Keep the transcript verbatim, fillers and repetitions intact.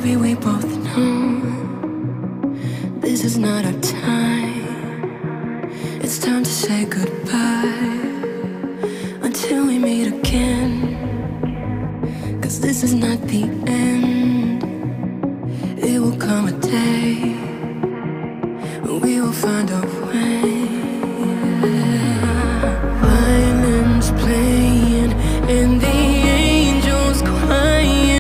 Baby, we both know this is not our time. It's time to say goodbye until we meet again. 'Cause this is not the